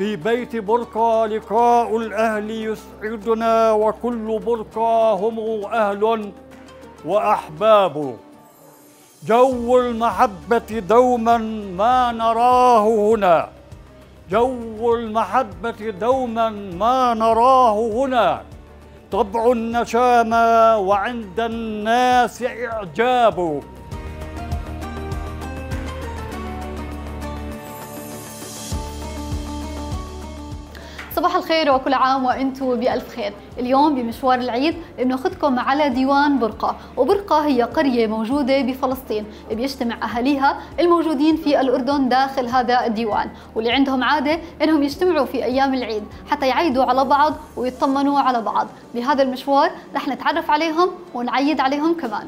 في بيت برقة لقاء الأهل يسعدنا، وكل برقة هم أهل وأحباب. جو المحبة دوما ما نراه هنا، جو المحبة دوما ما نراه هنا. طبع النشامى وعند الناس إعجاب. صباح الخير وكل عام وانتم بألف خير. اليوم بمشوار العيد بناخذكم على ديوان برقة، وبرقة هي قرية موجودة بفلسطين بيجتمع أهاليها الموجودين في الأردن داخل هذا الديوان، واللي عندهم عادة انهم يجتمعوا في أيام العيد حتى يعيدوا على بعض ويطمنوا على بعض. بهذا المشوار رح نتعرف عليهم ونعيد عليهم كمان.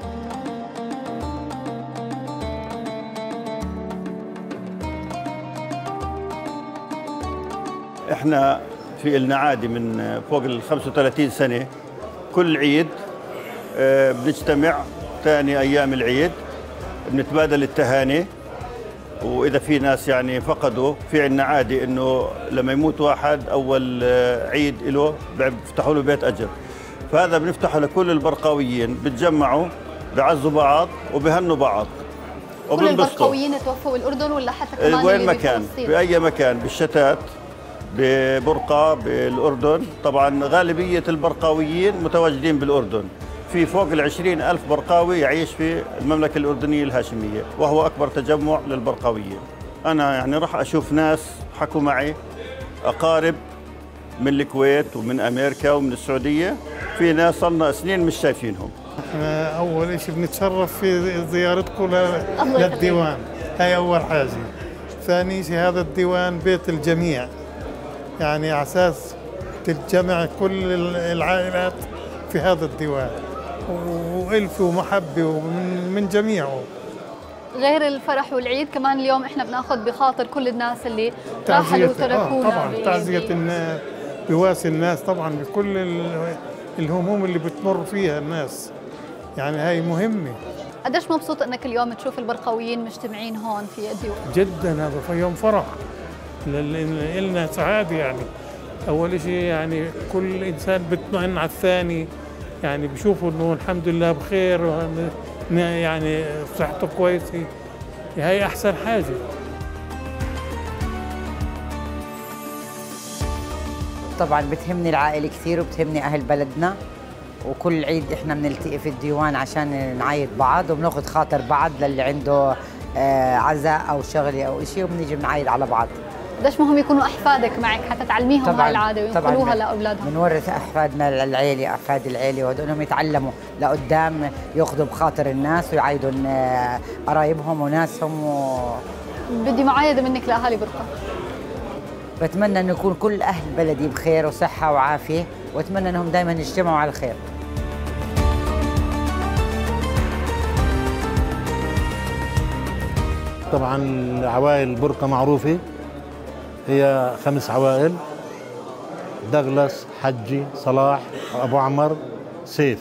احنا في لنا عادي من فوق ال 35 سنة، كل عيد بنجتمع ثاني أيام العيد، بنتبادل التهاني، وإذا في ناس يعني فقدوا، في عنا عادي إنه لما يموت واحد أول عيد له بيفتحوا له بيت أجر، فهذا بنفتحه لكل البرقاويين، بتجمعوا بعزوا بعض وبهنوا بعض. كل البرقاويين توفوا بالأردن ولا حتى كمان وين ما كان، بأي مكان، بالشتات، ببرقة، بالأردن. طبعا غالبية البرقاويين متواجدين بالأردن، في فوق ال20,000 برقاوي يعيش في المملكة الأردنية الهاشمية، وهو أكبر تجمع للبرقاويين. أنا يعني راح أشوف ناس حكوا معي، أقارب من الكويت ومن أمريكا ومن السعودية، في ناس صرنا سنين مش شايفينهم. أول شيء بنتشرف في زيارتكم للديوان، هاي أول حاجة. ثاني شيء هذا الديوان بيت الجميع، يعني على أساس تتجمع كل العائلات في هذا الديوان، وألفة ومحبة من جميعه. غير الفرح والعيد كمان اليوم احنا بناخذ بخاطر كل الناس اللي راحوا وتركونا. طبعا تعزية الناس، بواسي الناس طبعا بكل الهموم اللي بتمر فيها الناس، يعني هاي مهمة. قديش مبسوط انك اليوم تشوف البرقاويين مجتمعين هون في الديوان؟ جدا، هذا في يوم فرح لنا، سعادة. يعني أول شيء يعني كل إنسان بيطمئن على الثاني، يعني بشوفوا إنه الحمد لله بخير، يعني صحته كويسة، هاي أحسن حاجة. طبعا بتهمني العائلة كثير وبتهمني أهل بلدنا، وكل عيد إحنا بنلتقي في الديوان عشان نعايد بعض وبناخذ خاطر بعض للي عنده عزاء أو شغلة أو إشي، وبنيجي بنعايد على بعض. قديش مهم يكونوا أحفادك معك حتى تعلميهم هاي العادة وينقلوها لأولادهم؟ بنورث أحفادنا للعيلة، أحفاد العيلة، وهدول انهم يتعلموا لقدام، ياخذوا بخاطر الناس ويعايدوا قرايبهم وناسهم. بدي معايدة منك لأهالي برقة. بتمنى انه يكون كل أهل بلدي بخير وصحة وعافية، وأتمنى انهم دائما يجتمعوا على الخير. طبعا عوائل برقة معروفة، هي 5 عوائل: دغلس، حجي، صلاح، أبو عمر، سيف،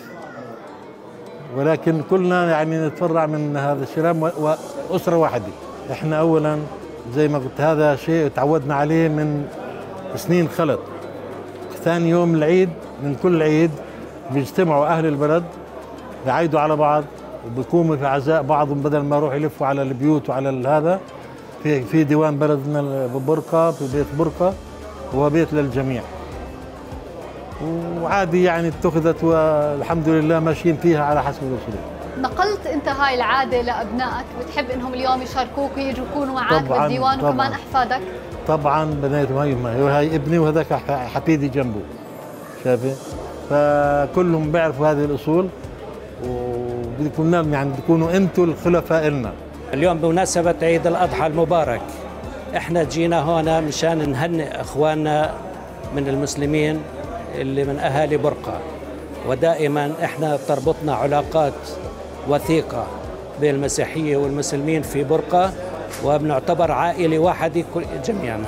ولكن كلنا يعني نتفرع من هذا الشلام وأسرة واحدة. احنا أولا زي ما قلت هذا شيء تعودنا عليه من سنين خلت. ثاني يوم العيد من كل عيد بيجتمعوا أهل البلد يعيدوا على بعض، وبيقوموا في عزاء بعضهم بدل ما يروحوا يلفوا على البيوت وعلى هذا. في ديوان بلدنا ببرقة، في بيت برقة، هو بيت للجميع، وعادي يعني اتخذت والحمد لله ماشيين فيها على حسب الوصول. نقلت انت هاي العادة لأبنائك؟ بتحب انهم اليوم يشاركوك ويجوا يكونوا معك بالديوان وكمان أحفادك؟ طبعا بناتهم، هاي ابني وهذاك حفيدي جنبه، شايفه؟ فكلهم بيعرفوا هذه الأصول، وبدكم يعني تكونوا انتم الخلفاء لنا. اليوم بمناسبة عيد الأضحى المبارك، احنا جينا هنا مشان نهنئ اخواننا من المسلمين اللي من اهالي برقة، ودائما احنا تربطنا علاقات وثيقة بين المسيحية والمسلمين في برقة، وبنعتبر عائلة واحدة جميعنا،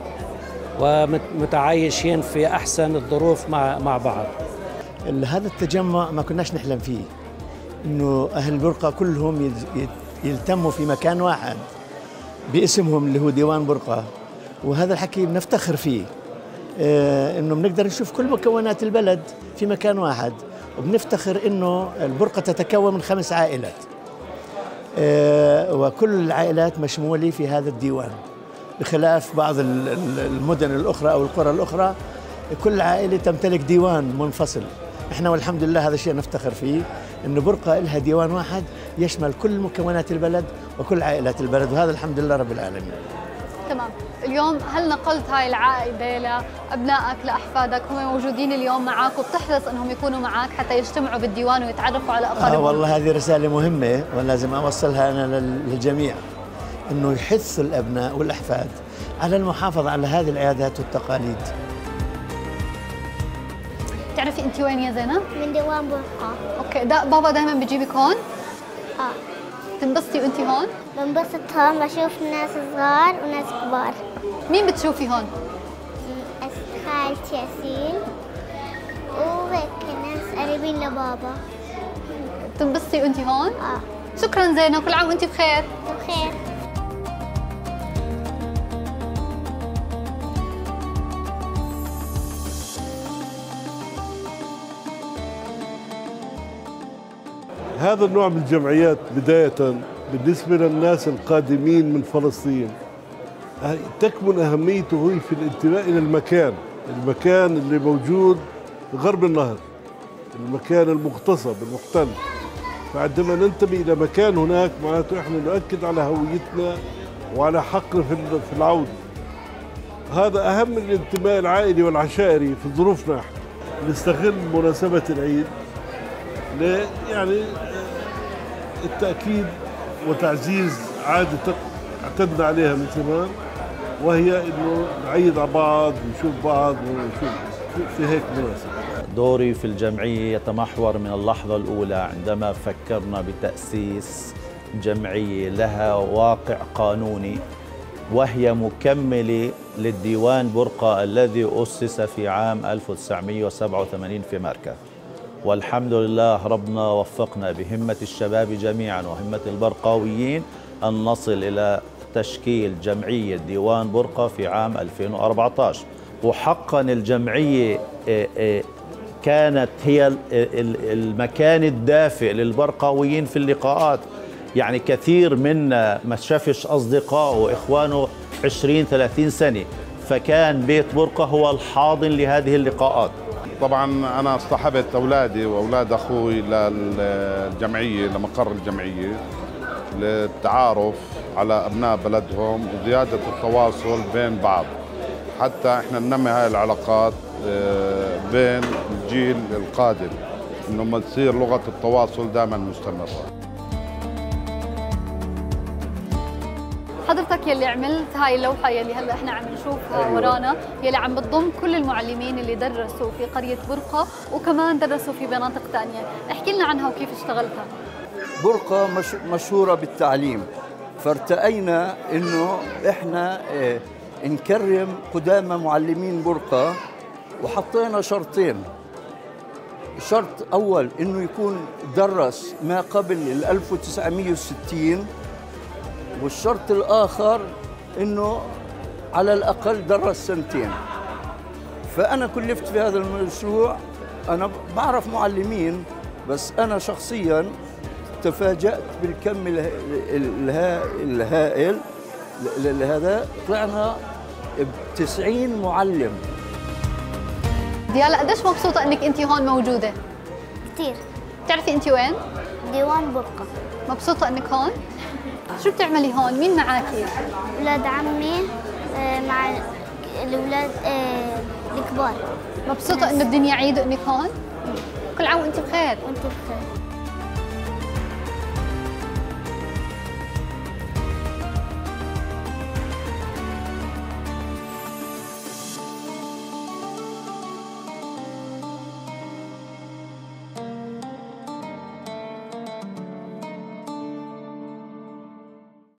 ومتعايشين في احسن الظروف مع بعض. هذا التجمع ما كناش نحلم فيه، انه اهل برقة كلهم يلتموا في مكان واحد باسمهم اللي هو ديوان برقة، وهذا الحكي بنفتخر فيه، إنه بنقدر نشوف كل مكونات البلد في مكان واحد، وبنفتخر إنه البرقة تتكون من 5 عائلات، وكل العائلات مشمولة في هذا الديوان، بخلاف بعض المدن الأخرى أو القرى الأخرى كل عائلة تمتلك ديوان منفصل. إحنا والحمد لله هذا الشيء نفتخر فيه، إنه برقة لها ديوان واحد يشمل كل مكونات البلد وكل عائلات البلد، وهذا الحمد لله رب العالمين. تمام. اليوم هل نقلت هاي العائدة لأبنائك لأحفادك؟ هم موجودين اليوم معك وبتحرص أنهم يكونوا معك حتى يجتمعوا بالديوان ويتعرفوا على أقاربهم؟ والله هذه رسالة مهمة ولازم أوصلها أنا للجميع، إنه يحثوا الأبناء والأحفاد على المحافظة على هذه العادات والتقاليد. تعرفي أنت وين يا زينب؟ من ديوان برقة. أوكي، بابا دائما بيجيبك هون؟ تنبسطي وأنت هون؟ بنبسط هون، بشوف ناس صغار وناس كبار. مين بتشوفي هون؟ خالتي ياسين وهيك ناس قريبين لبابا. تنبسطي وأنت هون؟ شكرا زينب، كل عام وأنت بخير. بخير. هذا النوع من الجمعيات بداية بالنسبة للناس القادمين من فلسطين تكمن أهميته في الانتماء إلى المكان اللي موجود غرب النهر، المكان المغتصب المحتل. فعندما ننتمي إلى مكان هناك معناته إحنا نؤكد على هويتنا وعلى حقنا في العودة. هذا أهم من الانتماء العائلي والعشائري في ظروفنا. نستغل مناسبة العيد يعني التأكيد وتعزيز عادة اعتدنا عليها من زمان، وهي إنه نعيد على بعض ونشوف بعض ونشوف في هيك مناسبة. دوري في الجمعية يتمحور من اللحظة الأولى عندما فكرنا بتأسيس جمعية لها واقع قانوني، وهي مكملة للديوان برقة الذي أسس في عام 1987 في مركز. والحمد لله ربنا وفقنا بهمة الشباب جميعا وهمة البرقاويين أن نصل إلى تشكيل جمعية ديوان برقة في عام 2014. وحقا الجمعية كانت هي المكان الدافئ للبرقاويين في اللقاءات. يعني كثير منا ما شافش أصدقائه وإخوانه 20-30 سنة، فكان بيت برقة هو الحاضن لهذه اللقاءات. طبعا أنا اصطحبت أولادي وأولاد أخوي للجمعية، لمقر الجمعية، للتعارف على أبناء بلدهم وزيادة التواصل بين بعض، حتى إحنا ننمي هاي العلاقات بين الجيل القادم، إنه ما تصير لغة التواصل دائما مستمرة. حضرتك يلي عملت هاي اللوحة يلي هلا احنا عم نشوفها ورانا، يلي عم بتضم كل المعلمين اللي درسوا في قرية برقة وكمان درسوا في مناطق ثانية، احكي لنا عنها وكيف اشتغلتها. برقة مشهورة بالتعليم، فارتأينا انه احنا نكرم قدامى معلمين برقة، وحطينا شرطين. شرط اول انه يكون درس ما قبل 1960، والشرط الآخر إنه على الأقل درس 2 سنين. فأنا كلفت في هذا المشروع. أنا بعرف معلمين، بس أنا شخصياً تفاجأت بالكم الهائل لهذا. طلعنا ب90 معلم. ديالا قديش مبسوطة إنك أنت هون موجودة؟ كثير. بتعرفي أنت وين؟ ديوان برقة. مبسوطة إنك هون؟ شو بتعملي هون؟ مين معاكي؟ أولاد عمي مع الأولاد الكبار. مبسوطة إنه الدنيا عيد وإنك هون؟ كل عام وأنت بخير. وأنت بخير.